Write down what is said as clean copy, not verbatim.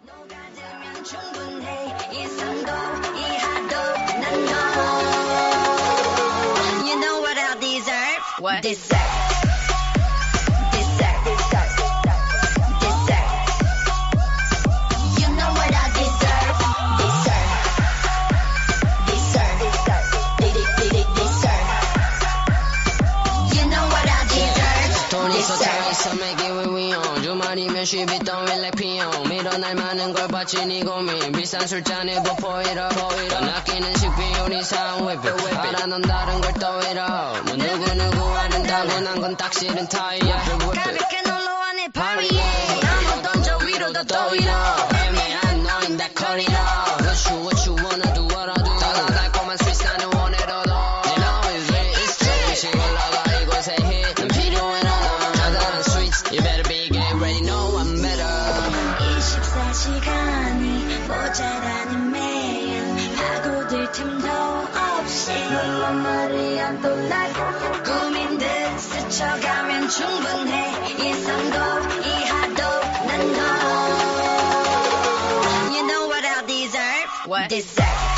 녹아들면 충분해 이성도 이하도 난 너. You know what I deserve? What? Deserve. 쉽이 떠올래 피용 밀어날 많은 걸 봤지 니 고민 비싼 술잔에 보이러 낚이는 식비율이 상회비 알아 넌 다른 걸 떠이러 뭐 누구누구와는 다고난 건 딱 싫은 타이야 가볍게 놀러와 내 파리에 아무 던져 위로 더 떠이러 애매한 너인 다 커리러 What you wanna do what I do 달콤한 스윗 나는 원해 더더 You know it's real it's true 시 올라가 이곳에 hit 난 필요해 너 달달한 sweets You better be getting ready know I'm better 24시간이 모자라는 매일 파고들 틈도 없이 홀로 머리 안 떠날 꿈인 듯 스쳐가면 충분해 이성도 이하도 난 너 You know what I deserve? What? Deserve